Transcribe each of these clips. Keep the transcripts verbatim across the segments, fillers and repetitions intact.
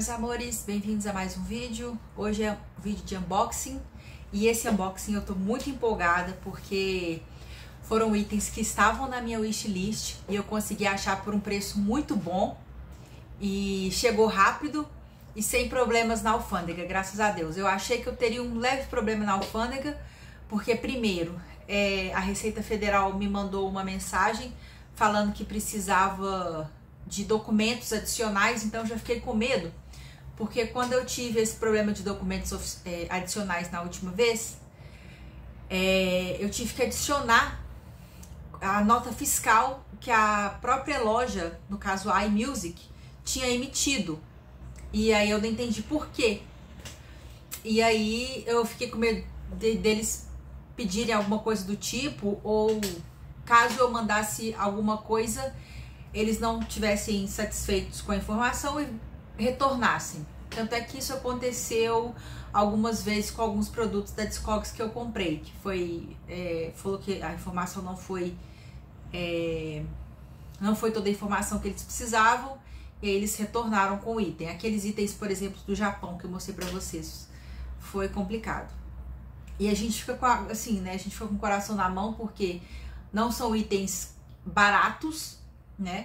Meus amores, bem-vindos a mais um vídeo. Hoje é um vídeo de unboxing e esse unboxing eu tô muito empolgada porque foram itens que estavam na minha wishlist e eu consegui achar por um preço muito bom e chegou rápido e sem problemas na alfândega, graças a Deus. Eu achei que eu teria um leve problema na alfândega porque, primeiro, é, a Receita Federal me mandou uma mensagem falando que precisava de documentos adicionais, então já fiquei com medo, porque quando eu tive esse problema de documentos é, adicionais na última vez, é, eu tive que adicionar a nota fiscal que a própria loja, no caso a iMusic, tinha emitido, e aí eu não entendi por quê, e aí eu fiquei com medo de, deles pedirem alguma coisa do tipo, ou caso eu mandasse alguma coisa, eles não tivessem satisfeitos com a informação e retornassem. Tanto é que isso aconteceu algumas vezes com alguns produtos da Discogs que eu comprei, que foi, é, falou que a informação não foi, é, não foi toda a informação que eles precisavam, e eles retornaram com o item. Aqueles itens, por exemplo, do Japão que eu mostrei pra vocês, foi complicado. E a gente fica com, a, assim, né, a gente fica com o coração na mão, porque não são itens baratos, né?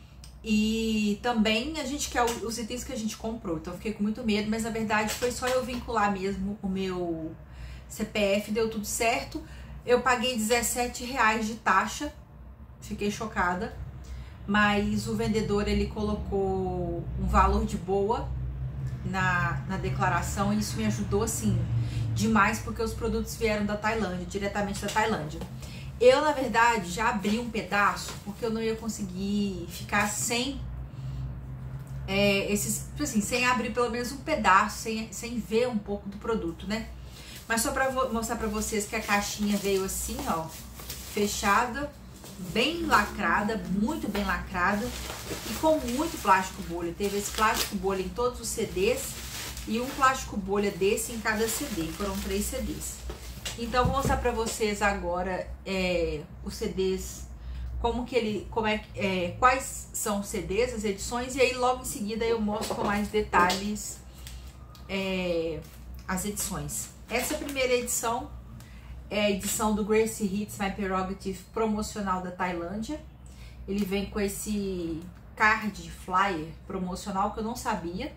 E também a gente quer os itens que a gente comprou, então eu fiquei com muito medo, mas na verdade foi só eu vincular mesmo o meu C P F, deu tudo certo. Eu paguei dezessete reais de taxa, fiquei chocada, mas o vendedor ele colocou um valor de boa na, na declaração e isso me ajudou assim demais, porque os produtos vieram da Tailândia, diretamente da Tailândia. Eu, na verdade, já abri um pedaço, porque eu não ia conseguir ficar sem é, esses, assim, sem abrir pelo menos um pedaço, sem, sem ver um pouco do produto, né? Mas só pra mostrar pra vocês que a caixinha veio assim, ó, fechada, bem lacrada, muito bem lacrada e com muito plástico bolha. Teve esse plástico bolha em todos os C Ds e um plástico bolha desse em cada C D, foram três C Ds. Então vou mostrar pra vocês agora é, os C Ds, como que ele, como é, é, quais são os C Ds, as edições, e aí logo em seguida eu mostro com mais detalhes é, as edições. Essa primeira edição é a edição do Greatest Hits My Prerogative promocional da Tailândia. Ele vem com esse card flyer promocional que eu não sabia.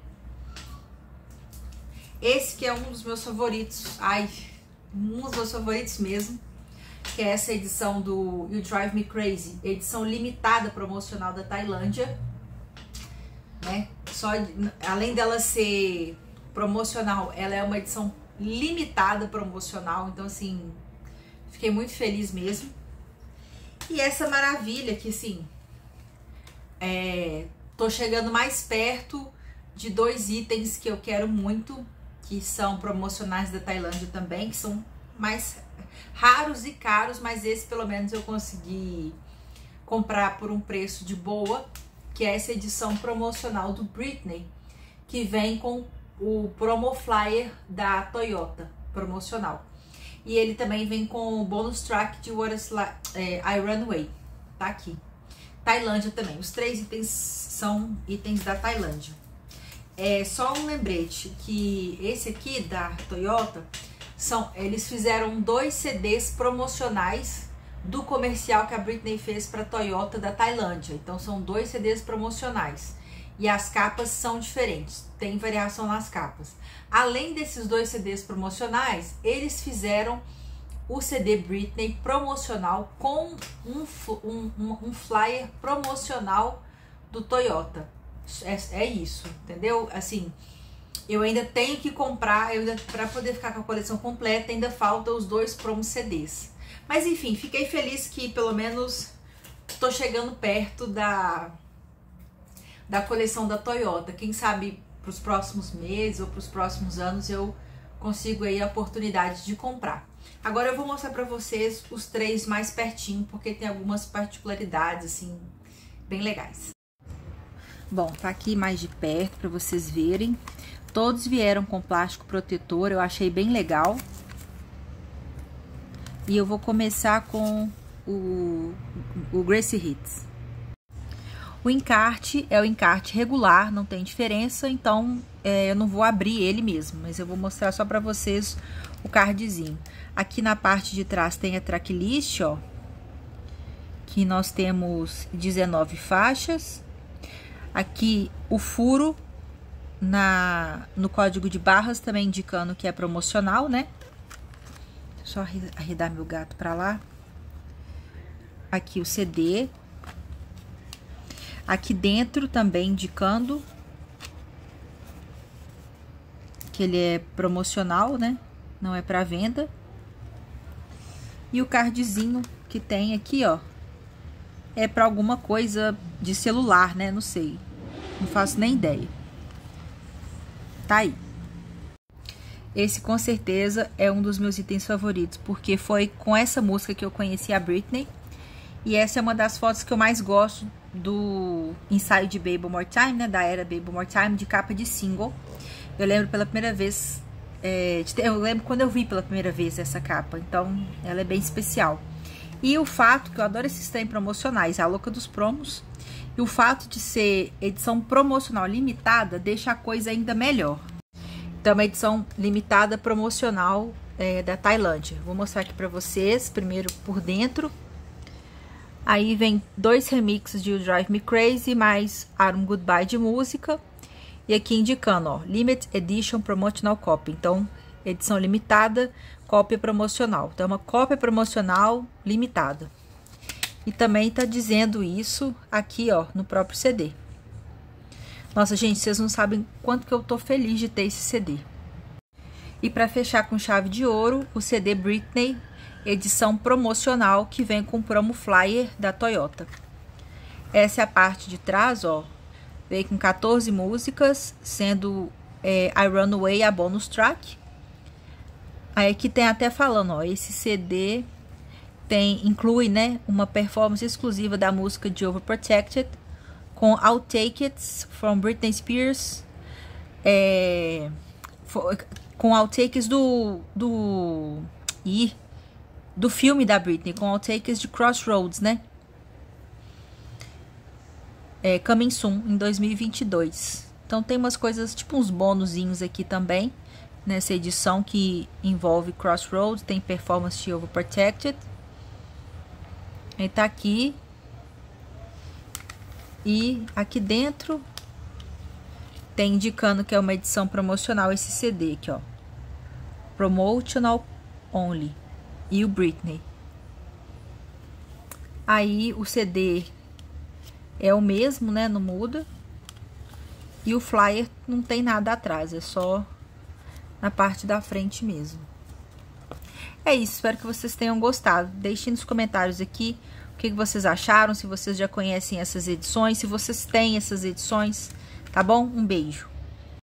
Esse que é um dos meus favoritos, ai... um dos meus favoritos mesmo, que é essa edição do You Drive Me Crazy, edição limitada promocional da Tailândia, né? Só, além dela ser promocional, ela é uma edição limitada promocional, então assim, fiquei muito feliz mesmo. E essa maravilha que assim, é, tô chegando mais perto de dois itens que eu quero muito, que são promocionais da Tailândia também, que são mais raros e caros, mas esse pelo menos eu consegui comprar por um preço de boa, que é essa edição promocional do Britney, que vem com o promo flyer da Toyota promocional. E ele também vem com o bonus track de What is like, é, I Run Away, tá aqui. Tailândia também, os três itens são itens da Tailândia. É só um lembrete que esse aqui da Toyota, são, eles fizeram dois C Ds promocionais do comercial que a Britney fez para a Toyota da Tailândia. Então são dois C Ds promocionais e as capas são diferentes, tem variação nas capas. Além desses dois C Ds promocionais, eles fizeram o C D Britney promocional com um, um, um, um flyer promocional do Toyota. É, é isso, entendeu? Assim, eu ainda tenho que comprar, para poder ficar com a coleção completa, ainda falta os dois promo C Ds. Mas enfim, fiquei feliz que pelo menos tô chegando perto da, da coleção da Toyota. Quem sabe para os próximos meses ou para os próximos anos eu consigo aí a oportunidade de comprar. Agora eu vou mostrar para vocês os três mais pertinho, porque tem algumas particularidades assim bem legais. Bom, tá aqui mais de perto para vocês verem. Todos vieram com plástico protetor, eu achei bem legal. E eu vou começar com o, o Greatest Hits. O encarte é o encarte regular, não tem diferença, então é, eu não vou abrir ele mesmo, mas eu vou mostrar só para vocês o cardzinho. Aqui na parte de trás tem a tracklist, ó, que nós temos dezenove faixas. Aqui o furo na, no código de barras também indicando que é promocional, né? Só arredar meu gato para lá. Aqui o C D. Aqui dentro também indicando que ele é promocional, né? Não é para venda. E o cardzinho que tem aqui, ó, é para alguma coisa de celular, né? Não sei. Não faço nem ideia. Tá aí. Esse com certeza é um dos meus itens favoritos, porque foi com essa música que eu conheci a Britney. E essa é uma das fotos que eu mais gosto do ensaio de Baby One More Time, né? Da era Baby One More Time, de capa de single. Eu lembro pela primeira vez, é, eu lembro quando eu vi pela primeira vez essa capa, então ela é bem especial. E o fato, que eu adoro esses trem promocionais, a louca dos promos, e o fato de ser edição promocional limitada deixa a coisa ainda melhor. Então, é uma edição limitada promocional é, da Tailândia. Vou mostrar aqui pra vocês, primeiro por dentro. Aí vem dois remixes de You Drive Me Crazy, mais Arm Goodbye de música. E aqui indicando, ó, Limited Edition Promotional Copy. Então, edição limitada, cópia promocional. Então, é uma cópia promocional limitada. E também tá dizendo isso aqui, ó, no próprio C D. Nossa, gente, vocês não sabem quanto que eu tô feliz de ter esse C D. E para fechar com chave de ouro, o C D Britney, edição promocional, que vem com o promo flyer da Toyota. Essa é a parte de trás, ó. Veio com quatorze músicas, sendo é, I Run Away a bonus track. Aí aqui tem até falando, ó, esse C D tem, inclui, né, uma performance exclusiva da música de Overprotected, com outtakes from Britney Spears, é, for, com outtakes do, do, ih, do filme da Britney, com outtakes de Crossroads, né? É, Coming Soon, em dois mil e vinte e dois. Então tem umas coisas, tipo uns bônusinhos aqui também, nessa edição que envolve Crossroads, tem performance de Overprotected. Ele tá aqui. E aqui dentro tem indicando que é uma edição promocional esse C D aqui, ó. Promotional Only. E o Britney. Aí o C D é o mesmo, né? Não muda. E o flyer não tem nada atrás, é só na parte da frente mesmo. É isso, espero que vocês tenham gostado. Deixem nos comentários aqui o que vocês acharam, se vocês já conhecem essas edições, se vocês têm essas edições, tá bom? Um beijo.